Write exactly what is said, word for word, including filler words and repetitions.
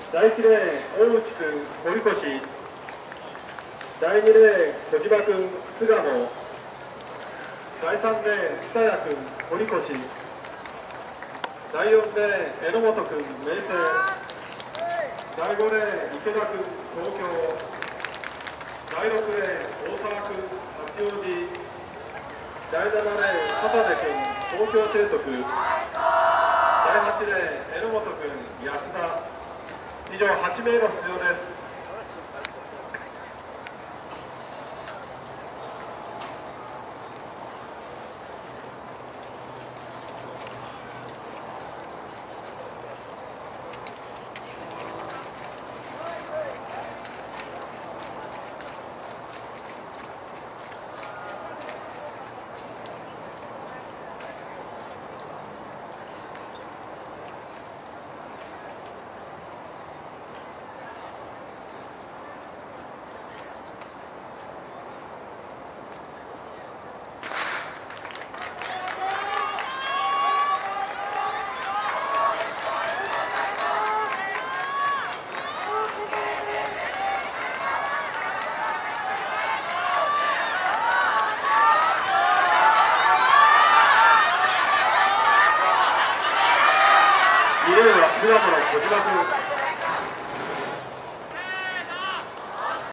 だいいちレーン大内君堀越、だいにレーン小島君菅野、だいさんレーン蔦谷君堀越、だいよんレーン榎本君明星、だいごレーン池田君東京、だいろくレーン大沢君八王子、だいななレーン笹部君東京聖徳、だいはちレーン榎本君安田。以上はち名の出場です。にレーンは菅野の小島君。